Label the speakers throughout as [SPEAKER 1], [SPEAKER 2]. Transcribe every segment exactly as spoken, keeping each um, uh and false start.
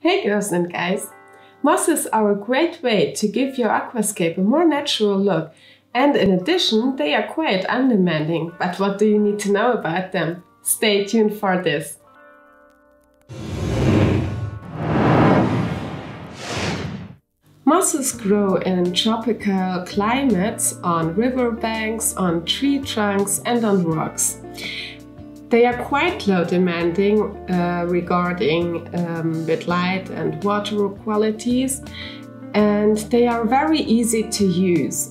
[SPEAKER 1] Hey girls and guys! Mosses are a great way to give your aquascape a more natural look, and in addition they are quite undemanding. But what do you need to know about them? Stay tuned for this! Mosses grow in tropical climates, on riverbanks, on tree trunks and on rocks. They are quite low demanding uh, regarding um, with light and water qualities, and they are very easy to use.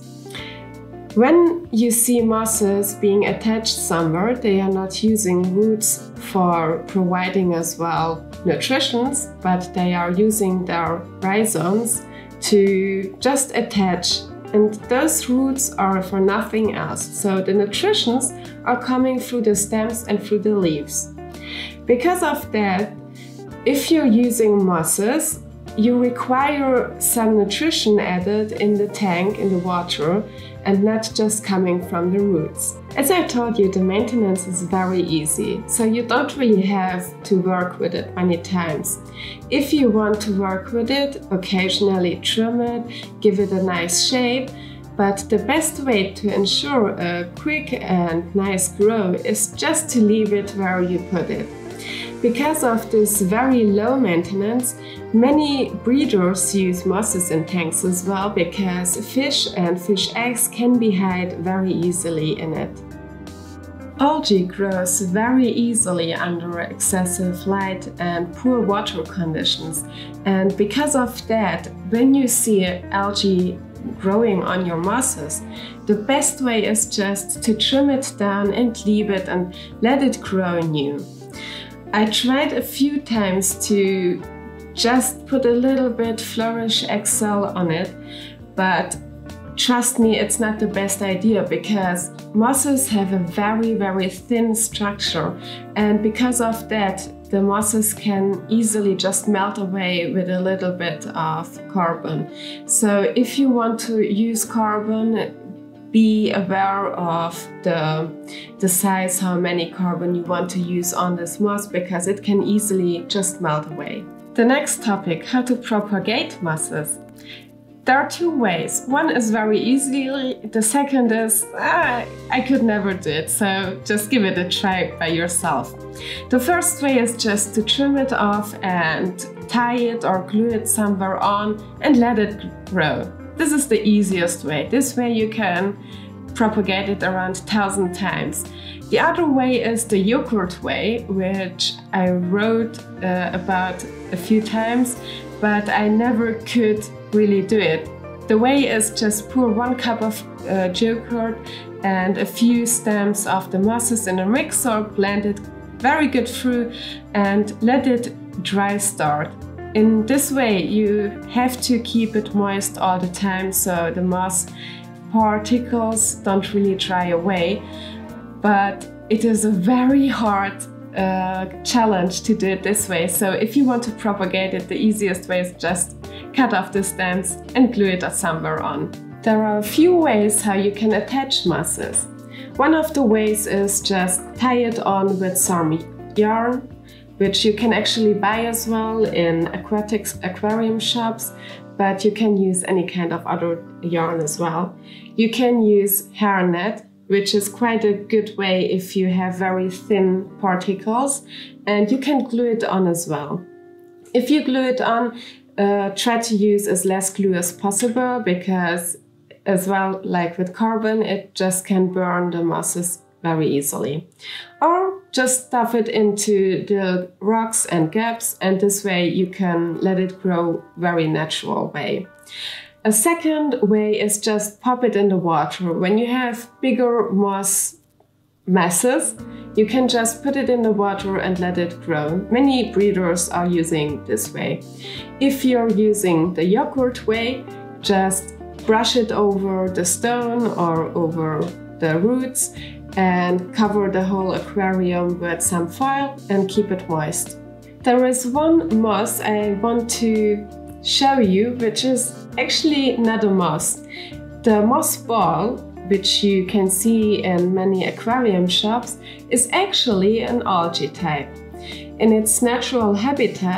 [SPEAKER 1] When you see mosses being attached somewhere, they are not using roots for providing as well nutrition, but they are using their rhizomes to just attach, and those roots are for nothing else. So the nutritions are coming through the stems and through the leaves. Because of that, if you're using mosses, you require some nutrition added in the tank, in the water, and not just coming from the roots. As I told you, the maintenance is very easy, so you don't really have to work with it many times. If you want to work with it, occasionally trim it, give it a nice shape, but the best way to ensure a quick and nice grow is just to leave it where you put it. Because of this very low maintenance, many breeders use mosses in tanks as well, because fish and fish eggs can be hid very easily in it. Algae grows very easily under excessive light and poor water conditions, and because of that, when you see algae growing on your mosses, the best way is just to trim it down and leave it and let it grow new. I tried a few times to just put a little bit Flourish X L on it, but trust me, it's not the best idea, because mosses have a very very thin structure, and because of that the mosses can easily just melt away with a little bit of carbon. So if you want to use carbon, be aware of the, the size, how many carbon you want to use on this moss, because it can easily just melt away. The next topic, how to propagate mosses. There are two ways. One is very easy, the second is, ah, I could never do it, so just give it a try by yourself. The first way is just to trim it off and tie it or glue it somewhere on and let it grow. This is the easiest way. This way you can propagate it around a thousand times. The other way is the yogurt way, which I wrote uh, about a few times, but I never could really do it. The way is just pour one cup of uh, yogurt and a few stems of the mosses in a mixer, blend it very good through and let it dry start. In this way you have to keep it moist all the time, so the moss particles don't really dry away, but it is a very hard uh, challenge to do it this way. So if you want to propagate it, the easiest way is just cut off the stems and glue it somewhere on. There are a few ways how you can attach mosses. One of the ways is just tie it on with some yarn, which you can actually buy as well in aquatics aquarium shops, but you can use any kind of other yarn as well. You can use hairnet, which is quite a good way if you have very thin particles, and you can glue it on as well. If you glue it on, uh, try to use as less glue as possible, because as well, like with carbon, it just can burn the mosses very easily. Or just stuff it into the rocks and gaps, and this way you can let it grow very natural way. A second way is just pop it in the water. When you have bigger moss masses, you can just put it in the water and let it grow. Many breeders are using this way. If you're using the yogurt way, just brush it over the stone or over the roots and cover the whole aquarium with some foil and keep it moist. There is one moss I want to show you, which is actually not a moss. The moss ball, which you can see in many aquarium shops, is actually an algae type. In its natural habitat,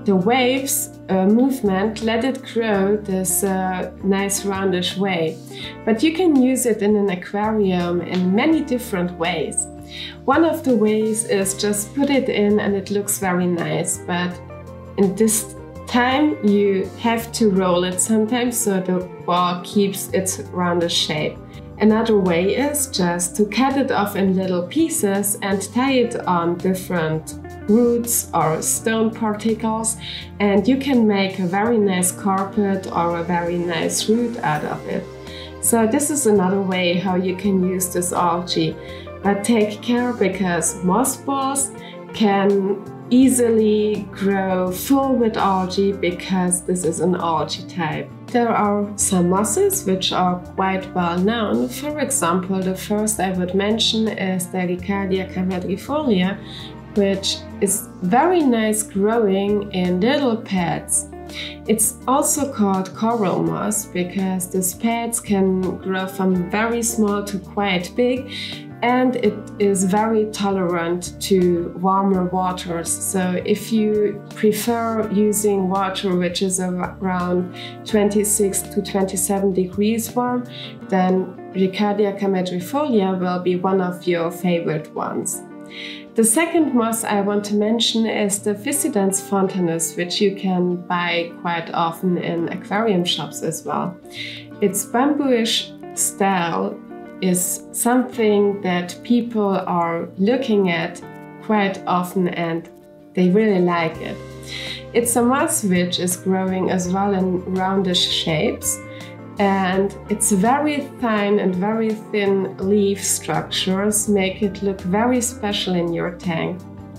[SPEAKER 1] the waves uh, movement let it grow this uh, nice roundish way. But you can use it in an aquarium in many different ways. One of the ways is just put it in and it looks very nice, but in this time you have to roll it sometimes so the ball keeps its roundish shape. Another way is just to cut it off in little pieces and tie it on different roots or stone particles, and you can make a very nice carpet or a very nice root out of it. So this is another way how you can use this algae. But take care, because moss balls can easily grow full with algae because this is an algae type. There are some mosses which are quite well known. For example, the first I would mention is the Riccardia camadrifolia, which is very nice growing in little pads. It's also called coral moss because these pads can grow from very small to quite big, and it is very tolerant to warmer waters. So if you prefer using water which is around twenty-six to twenty-seven degrees warm, then Riccardia camadrifolia will be one of your favorite ones. The second moss I want to mention is the Physidens fontanus, which you can buy quite often in aquarium shops as well. Its bambooish style is something that people are looking at quite often and they really like it. It's a moss which is growing as well in roundish shapes, and its very fine and very thin leaf structures make it look very special in your tank.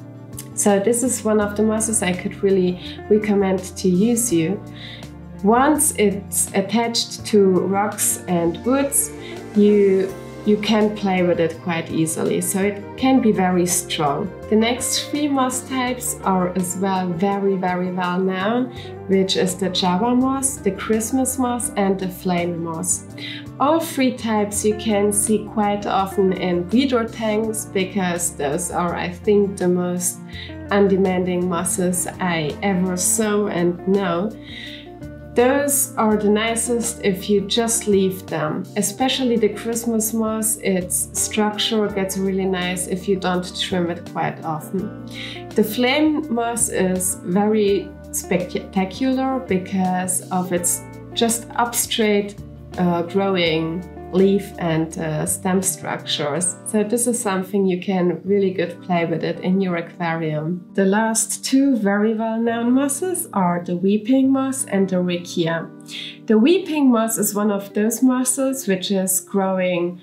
[SPEAKER 1] So this is one of the mosses I could really recommend to use you. Once it's attached to rocks and woods, you you can play with it quite easily, so it can be very strong. The next three moss types are as well very very well known, which is the Java moss, the Christmas moss and the flame moss. All three types you can see quite often in breeder tanks because those are, I think, the most undemanding mosses I ever saw and know. Those are the nicest if you just leave them, especially the Christmas moss. Its structure gets really nice if you don't trim it quite often. The flame moss is very spectacular because of its just up straight uh, growing leaf and uh, stem structures. So this is something you can really good play with it in your aquarium. The last two very well-known mosses are the weeping moss and the riccia. The weeping moss is one of those mosses which is growing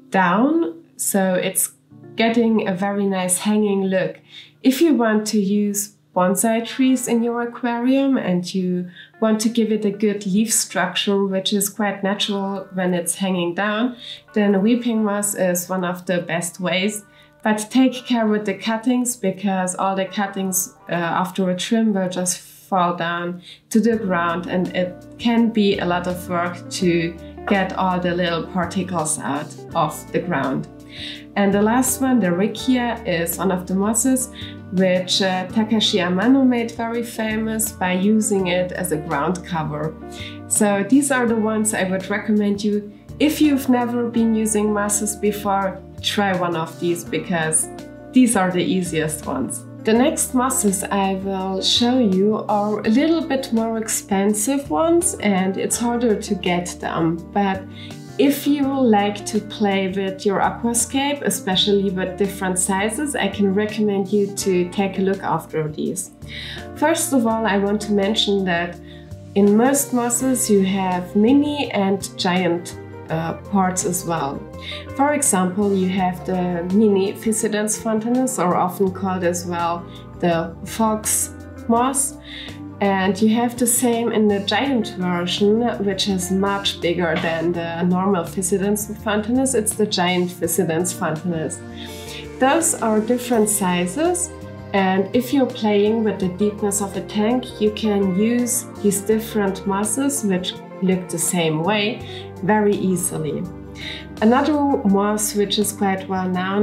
[SPEAKER 1] down, so it's getting a very nice hanging look. If you want to use bonsai trees in your aquarium and you want to give it a good leaf structure which is quite natural when it's hanging down, then weeping moss is one of the best ways. But take care with the cuttings, because all the cuttings uh, after a trim will just fall down to the ground, and it can be a lot of work to get all the little particles out of the ground. And the last one, the riccia, is one of the mosses which uh, Takashi Amano made very famous by using it as a ground cover. So these are the ones I would recommend you. If you've never been using mosses before, try one of these because these are the easiest ones. The next mosses I will show you are a little bit more expensive ones and it's harder to get them, but if you like to play with your aquascape, especially with different sizes, I can recommend you to take a look after these. First of all, I want to mention that in most mosses you have mini and giant uh, parts as well. For example, you have the mini Physidens fontanus, or often called as well the fox moss. And you have the same in the giant version, which is much bigger than the normal Physidens fontanus. It's the giant Physidens fontanus. Those are different sizes, and if you're playing with the deepness of a tank, you can use these different mosses, which look the same way, very easily. Another moss which is quite well known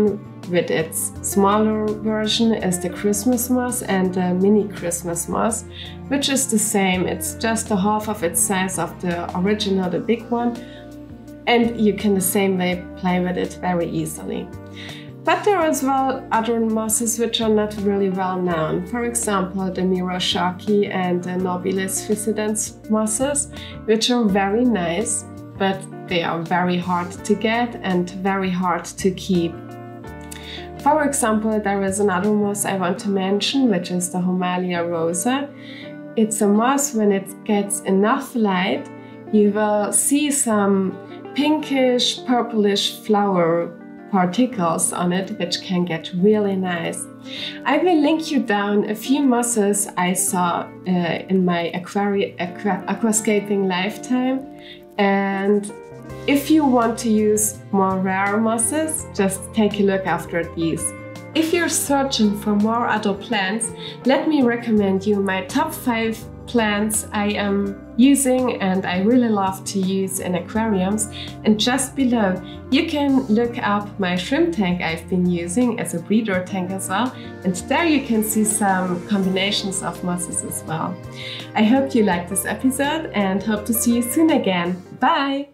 [SPEAKER 1] with its smaller version is the Christmas moss and the mini Christmas moss, which is the same. It's just a half of its size of the original, the big one, and you can the same way play with it very easily. But there are as well other mosses which are not really well known. For example, the Murashaki and the Nobilis Fissidens mosses, which are very nice, but they are very hard to get and very hard to keep. For example, there is another moss I want to mention, which is the Homalia rosa. It's a moss, when it gets enough light, you will see some pinkish, purplish flower particles on it, which can get really nice. I will link you down a few mosses I saw uh, in my aquari aqua aquascaping lifetime, and if you want to use more rare mosses, just take a look after these. If you're searching for more other plants, let me recommend you my top five plants I am using and I really love to use in aquariums. And just below you can look up my shrimp tank I've been using as a breeder tank as well, and there you can see some combinations of mosses as well. I hope you liked this episode and hope to see you soon again. Bye!